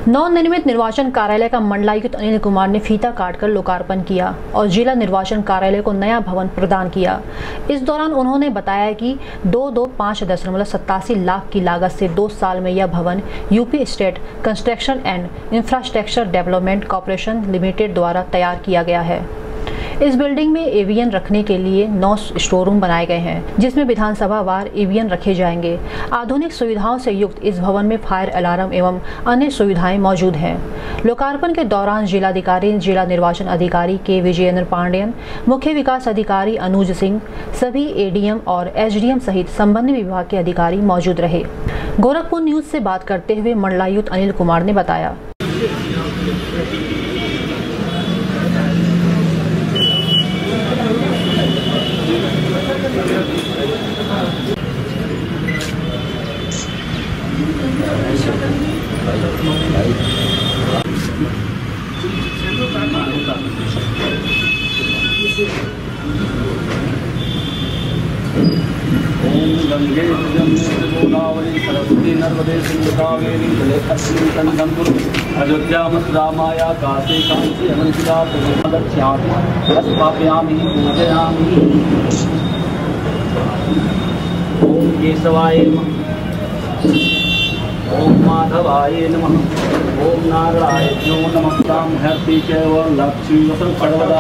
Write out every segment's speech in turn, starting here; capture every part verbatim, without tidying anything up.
नवनिर्मित निर्वाचन कार्यालय का मंडलायुक्त अनिल कुमार ने फीता काटकर लोकार्पण किया और जिला निर्वाचन कार्यालय को नया भवन प्रदान किया। इस दौरान उन्होंने बताया कि दो दो पाँच दशमलव सत्तासी लाख की लागत से दो साल में यह भवन UP state construction and infrastructure development corporation limited द्वारा तैयार किया गया है। इस बिल्डिंग में ईवीएम रखने के लिए नौ स्टोर रूम बनाए गए हैं, जिसमें विधानसभा वार ईवीएम रखे जाएंगे। आधुनिक सुविधाओं से युक्त इस भवन में फायर अलार्म एवं अन्य सुविधाएं मौजूद हैं। लोकार्पण के दौरान जिलाधिकारी, जिला निर्वाचन अधिकारी के विजयेंद्र पांडेयन, मुख्य विकास अधिकारी अनुज सिंह, सभी एडीएम और एसडीएम सहित संबंधित विभाग के अधिकारी मौजूद रहे। गोरखपुर न्यूज से बात करते हुए मंडलायुक्त अनिल कुमार ने बताया। ओम गंगे जमुने गोदावरी सरस्वती नर्मदे सिंधु कावेरी जलेस्मिन् सन्निधिं कुरु। अयोध्या मथुरा माया काशी कांची अनंतया प्रदक्षिणामि स्थापयामि पूजयामि। ओम केशवाय नमः, ओम माधवाय नमः, ओम नारायणाय नमः। तां हर्ति चैव लक्ष्मी वसुपड़वदा।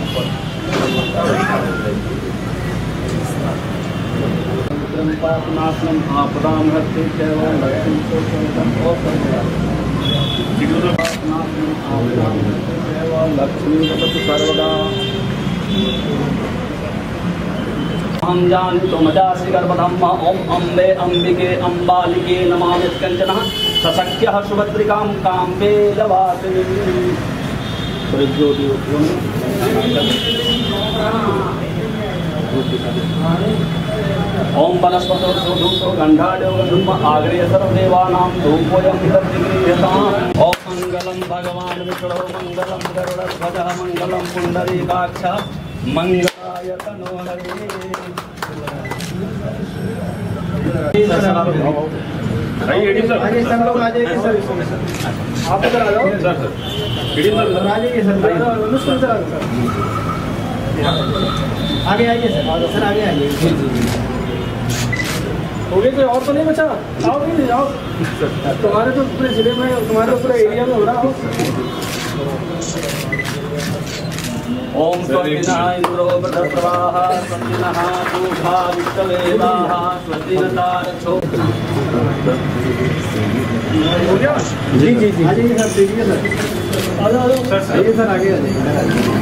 पापनाशनम आपदां हर्ति चैव लक्ष्मी वसतु सर्वदा। हम जानतो मजासि गर्भधम्म। ओम अम्बे अंबिके अम्बालिके नमामि कंचनः सशक्यः सुभद्रिकां काम्बे लवासिनी। ओम वनस्पतो धूपो गंधाढ्यो गंधम आग्रेय सर्वदेवानां धूपोऽयं विदग्धीयताम्। ओम मंगलम भगवान विष्णु मंगलम गरुड़ध्वजः मंगलम पुंडरीकाक्षः मंगलाय तनो हरे। आइए सर, आगे सब लोग आ जाइए सर, आप इधर आ जाओ सर, सर आ जाइए सर, अनुष्मान सर आगे आइए सर, सर आगे आइए। हो गया, कोई और तो नहीं बचा? आओ नहीं जाओ, तुम्हारे तो पूरे जिले में, तुम्हारे तो पूरे एरिया में हो रहा हो। ओम स्वस्तिनः इंद्रो वृद्धस्रवाः स्वस्तिनः पूषा विश्ववेदाः स्वस्तिनतारक्षो। हो गया? जी जी जी, आ जाइए सर, देखिए सर, आ जाओ सर, आइए सर, आगे आ जाइए।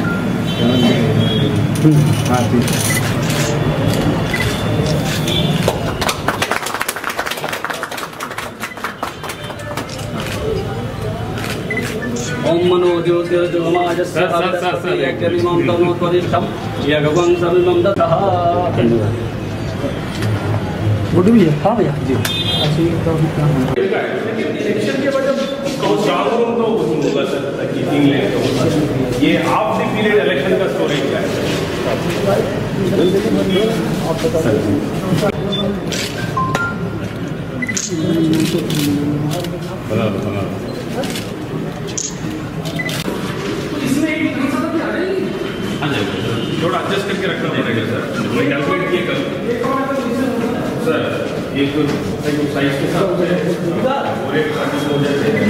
हाँ ठीक। ओम मनो ज्योतिर्जगमाजस्य अभिदस्यमिमं तनो त्वरिष्ठं यगवं सर्वं दत्तः। गुड भी है। हाँ भैया जी। इलेक्शन के बाद जब स्ट्रांग रूम तो होगा सर, कीपिंग ले तो ये ऑफ द पीरियड इलेक्शन का स्टोरेज क्या है? बना बना थोड़ा एडजस्ट करके रखना पड़ेगा सर, मैं कैलकुलेट किए कर सर, एक साइज के साथ और एक हो जाते हैं,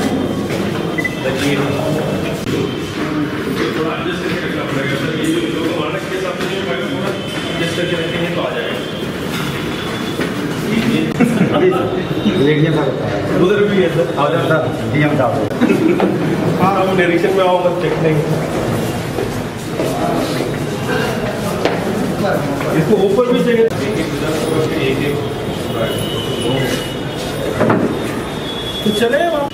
थोड़ा एडजस्ट करके रखना पड़ेगा सर। ये जो लोग मानक के हिसाब से जो थोड़ा एडजस्ट करके रखते हैं तो आ जाएगा। उधर भी है सर, आ जाता है। हाँ, वो डायरेक्शन में आओ, बस चेक नहीं, इसको ऊपर भी चाहिए, एक एक तो चले वहाँ।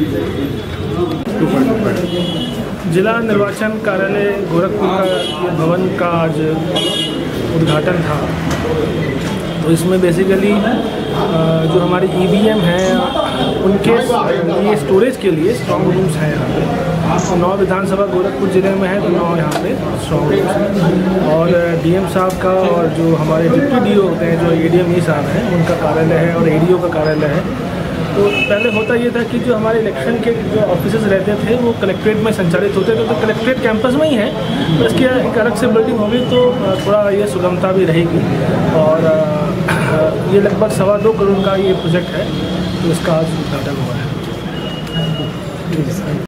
जिला निर्वाचन कार्यालय गोरखपुर का ये भवन का आज उद्घाटन था। तो इसमें बेसिकली जो हमारे ई वी एम हैं उनके लिए स्टोरेज के लिए स्ट्रॉन्ग रूम्स हैं यहाँ पे। नौ विधानसभा गोरखपुर ज़िले में है तो नौ यहाँ पे स्ट्रॉन्ग रूम्स हैं। और डी एम साहब का और जो हमारे डिप्टी डी ओ होते हैं जो ए डी एम ई साहब हैं उनका कार्यालय है और ए डी ओ का कार्यालय है। तो पहले होता ये था कि जो हमारे इलेक्शन के जो ऑफिसेज रहते थे वो कलेक्ट्रेट में संचालित होते थे, तो कलेक्ट्रेट कैंपस में ही है, तो इसकी एक अलग से बिल्डिंग होगी तो थोड़ा ये सुगमता भी रहेगी। और ये लगभग सवा दो करोड़ का ये प्रोजेक्ट है, तो इसका आज उद्घाटन हुआ है।